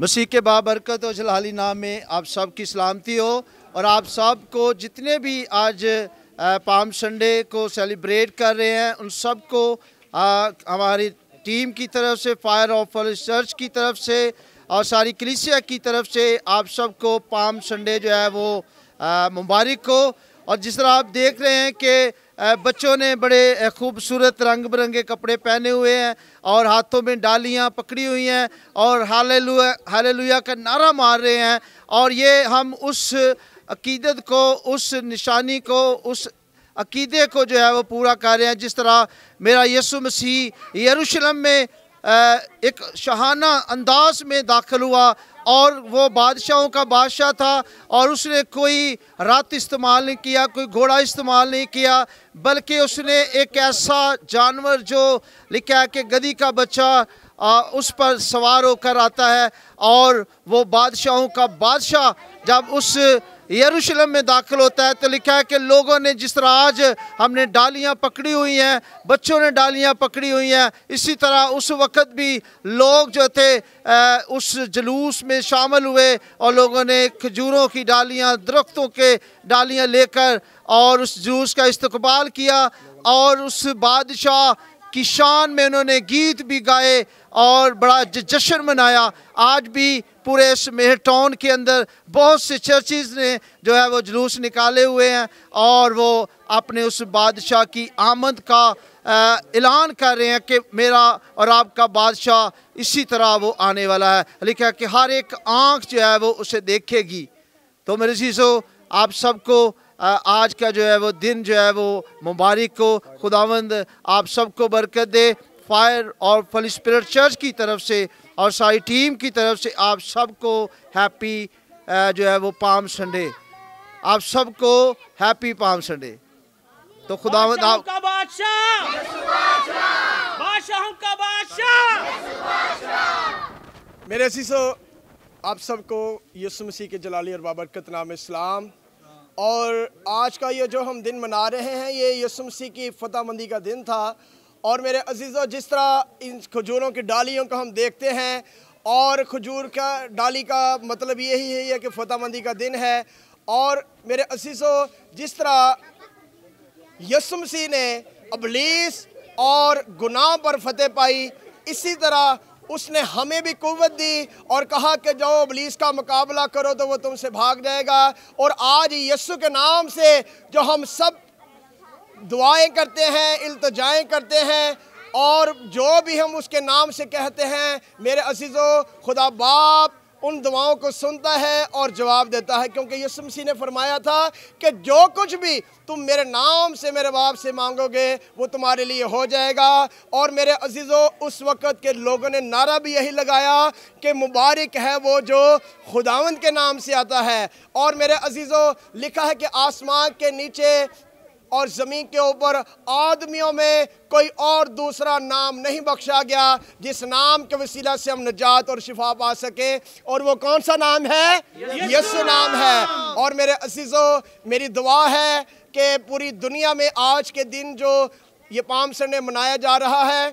मसीह के बाबरकत और जलाली नाम में आप सब की सलामती हो। और आप सब को जितने भी आज पाम संडे को सेलिब्रेट कर रहे हैं उन सब को हमारी टीम की तरफ से, फायर ऑफ फॉरेस्ट चर्च की तरफ से और सारी कलीसिया की तरफ से आप सबको पाम संडे जो है वो मुबारक हो। और जिस तरह आप देख रहे हैं कि बच्चों ने बड़े खूबसूरत रंग बिरंगे कपड़े पहने हुए हैं और हाथों में डालियां पकड़ी हुई हैं और हालेलुया हालेलुया का नारा मार रहे हैं। और ये हम उस अकीदत को, उस निशानी को, उस अकीदे को जो है वो पूरा कर रहे हैं। जिस तरह मेरा यीशु मसीह यरूशलेम में एक शहाना अंदाज में दाखिल हुआ और वो बादशाहों का बादशाह था और उसने कोई रथ इस्तेमाल नहीं किया, कोई घोड़ा इस्तेमाल नहीं किया, बल्कि उसने एक ऐसा जानवर जो लिखा है कि गधी का बच्चा उस पर सवार होकर आता है। और वो बादशाहों का बादशाह जब उस यरूशलेम में दाखिल होता है तो लिखा है कि लोगों ने, जिस तरह आज हमने डालियां पकड़ी हुई हैं, बच्चों ने डालियां पकड़ी हुई हैं, इसी तरह उस वक़्त भी लोग जो थे उस जुलूस में शामिल हुए और लोगों ने खजूरों की डालियां, दरख्तों के डालियां लेकर और उस जुलूस का इस्तकबाल किया और उस बादशाह की शान में उन्होंने गीत भी गाए और बड़ा जश्न मनाया। आज भी पूरे इस मेहर टाउन के अंदर बहुत से चर्चिज़ ने जो है वो जुलूस निकाले हुए हैं और वो अपने उस बादशाह की आमद का ऐलान कर रहे हैं कि मेरा और आपका बादशाह इसी तरह वो आने वाला है। लिखा है कि हर एक आँख जो है वो उसे देखेगी। तो मेरे चीज़ों, आप सबको आज का जो है वो दिन जो है वो मुबारक हो। खुदावंद आप सबको बरकत दे। फायर और फॉली स्पिरिट चर्च की तरफ से और सारी टीम की तरफ से आप सबको हैप्पी जो है वो पाम संडे, आप सबको हैप्पी पाम संडे। तो खुदावंद आप मेरे अज़ीज़ों, आप सबको यीशु मसीह के जलाली और बाबरकत नाम इस्लाम। और आज का ये जो हम दिन मना रहे हैं ये यीशु मसीह की फतहमंदी का दिन था। और मेरे अज़ीज़ों, जिस तरह इन खजूरों की डालियों को हम देखते हैं और खजूर का डाली का मतलब यही है कि फतहमंदी का दिन है। और मेरे अज़ीज़ों, जिस तरह यीशु मसीह ने इब्लीस और गुनाह पर फतेह पाई, इसी तरह उसने हमें भी कुव्वत दी और कहा कि जाओ इब्लीस का मुकाबला करो तो वो तुमसे भाग जाएगा। और आज यीशु के नाम से जो हम सब दुआएं करते हैं, इल्तिजाएं करते हैं और जो भी हम उसके नाम से कहते हैं, मेरे अज़ीज़ों, खुदा बाप उन दुआओं को सुनता है और जवाब देता है। क्योंकि यीशु मसीह ने फरमाया था कि जो कुछ भी तुम मेरे नाम से मेरे बाप से मांगोगे वो तुम्हारे लिए हो जाएगा। और मेरे अज़ीज़ों, उस वक़्त के लोगों ने नारा भी यही लगाया कि मुबारक है वो जो खुदावंद के नाम से आता है। और मेरे अज़ीज़ों, लिखा है कि आसमान के नीचे और ज़मीन के ऊपर आदमियों में कोई और दूसरा नाम नहीं बख्शा गया जिस नाम के वसीला से हम निजात और शिफा पा सके। और वो कौन सा नाम है? यीशु नाम है। और मेरे अज़ीज़ों, मेरी दुआ है कि पूरी दुनिया में आज के दिन जो ये पाम संडे मनाया जा रहा है,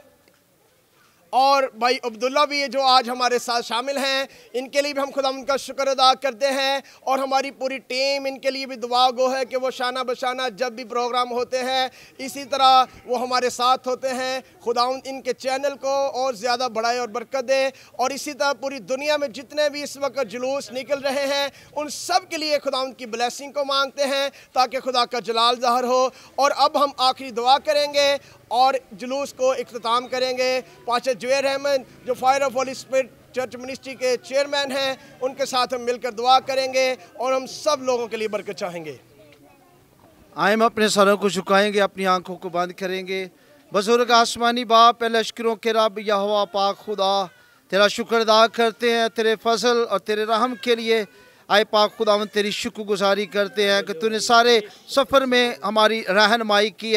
और भाई अब्दुल्ला भी जो आज हमारे साथ शामिल हैं, इनके लिए भी हम खुदा उनका शुक्र अदा करते हैं। और हमारी पूरी टीम इनके लिए भी दुआ गो है कि वो शाना बशाना जब भी प्रोग्राम होते हैं इसी तरह वो हमारे साथ होते हैं। खुदा इनके चैनल को और ज़्यादा बढ़ाए और बरकत दे। और इसी तरह पूरी दुनिया में जितने भी इस वक्त जुलूस निकल रहे हैं उन सब के लिए खुदा की ब्लेसिंग को मांगते हैं ताकि खुदा का जलाल ज़ाहिर हो। और अब हम आखिरी दुआ करेंगे और जुलूस को इख्तिताम करेंगे। पास्टर जवेद रहमत जो fire of holy spirit church ministry के चेयरमैन हैं, उनके साथ हम मिलकर दुआ करेंगे और हम सब लोगों के लिए बरकत चाहेंगे। आए हम अपने सरों को झुकाएंगे, अपनी आंखों को बंद करेंगे। बुजुर्ग आसमानी बाप, लश्करों के रब यहोवा पाक खुदा, तेरा शुक्र अदा करते हैं तेरे फजल और तेरे रहम के लिए। आए पाक खुदावन, तेरी शुक्रगुजारी करते हैं कि तूने सारे सफ़र में हमारी रहनुमाई की है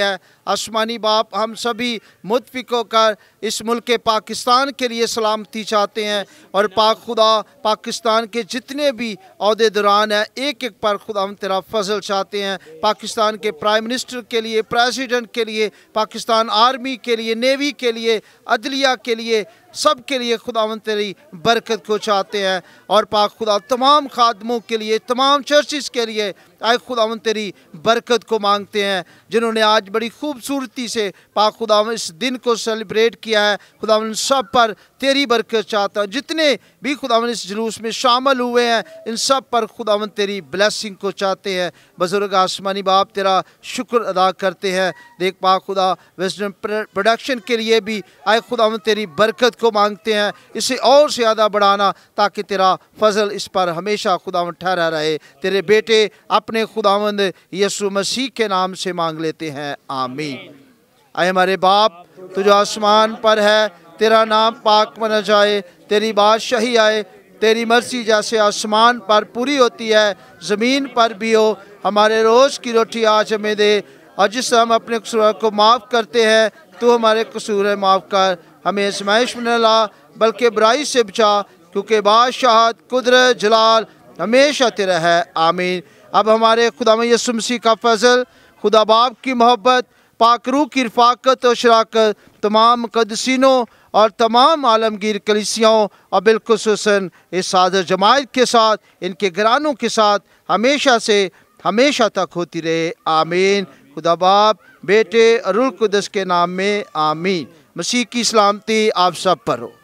आसमानी बाप, हम सभी मुतफिक होकर इस मुल्क पाकिस्तान के लिए सलामती चाहते हैं और पाक खुदा पाकिस्तान के जितने भी अहदेदारान हैं एक एक पर खुदा हम तेरा फजल चाहते हैं। पाकिस्तान के प्राइम मिनिस्टर के लिए, प्रेसिडेंट के लिए, पाकिस्तान आर्मी के लिए, नेवी के लिए, अदलिया के लिए, सब के लिए खुदावंद तेरी बरकत को चाहते हैं। और पाक खुदा तमाम खादमों के लिए, तमाम चर्चिस के लिए आए खुदावंद तेरी बरकत को मांगते हैं, जिन्होंने आज बड़ी खूबसूरती से पाक खुदावंद इस दिन को सेलिब्रेट किया है। खुदावंद सब पर तेरी बरकत चाहता हूँ। जितने भी खुदावंद इस जुलूस में शामिल हुए हैं इन सब पर खुदावंद तेरी ब्लेसिंग को चाहते हैं। बुजुर्ग आसमानी बाप तेरा शुक्र अदा करते हैं। देख पाक खुदा विजडम प्रोडक्शन के लिए भी आए खुदावंद तेरी बरकत को मांगते हैं, इसे और ज़्यादा बढ़ाना ताकि तेरा फजल इस पर हमेशा खुदावंद ठहरा रहे। तेरे बेटे अपने खुदावंद यीशु मसीह के नाम से मांग लेते हैं, आमीन। आए हमारे बाप, तू जो आसमान पर है, तेरा नाम पाक माना जाए, तेरी बादशाही आए, तेरी मर्जी जैसे आसमान पर पूरी होती है ज़मीन पर भी हो। हमारे रोज़ की रोटी आज हमें दे, और जिससे हम अपने कसूर को माफ़ करते हैं तू हमारे कसूर माफ़ कर। हमें आज़माइश में न ला बल्कि बुराई से बचा, क्योंकि बादशाहत, कुदरत, जलाल हमेशा तेरा है, आमीन। अब हमारे खुदा यीशु मसीह का फजल, खुदा बाप की मोहब्बत, पाक रूह की रफ़ाकत और शराकत तमाम मुक़द्दसीनों और तमाम आलमगीर कलीसियाओं और बिलखुसूसन इस सादर जमात के साथ, इनके घरानों के साथ हमेशा से हमेशा तक होती रहे, आमीन। खुदा बाप, बेटे और रूह कुद्दस के नाम में, आमीन। मसीह की सलामती आप सब पर हो।